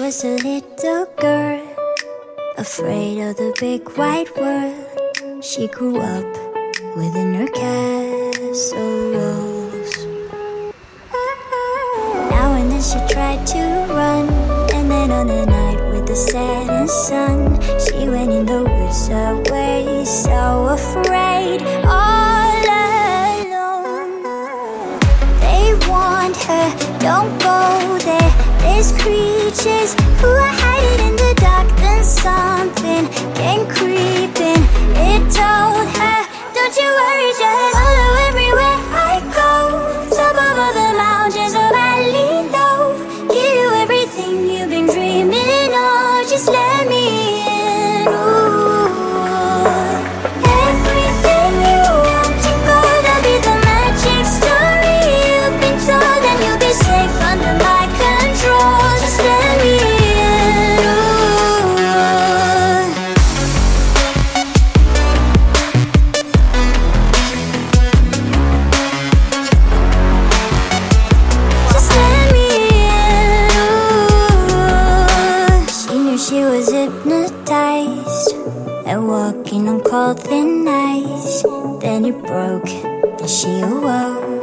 was a little girl, afraid of the big wide world. She grew up within her castle walls. Now and then she tried to run, and then on the night with the setting sun, she went in the woods away, so afraid, all alone. They warned her, don't go there, there's creatures who are hiding in the dark. Then something came creeping, it told her, don't you worry, just follow everywhere I go. Top of all the mountains of valley low, give you everything you've been dreaming of, just let me in. Ooh. Everything you want to go, that'll be the magic story you've been told, and you'll be safe under my control, just let me in. She was hypnotized and walking on cold thin ice. Then it broke and she awoke.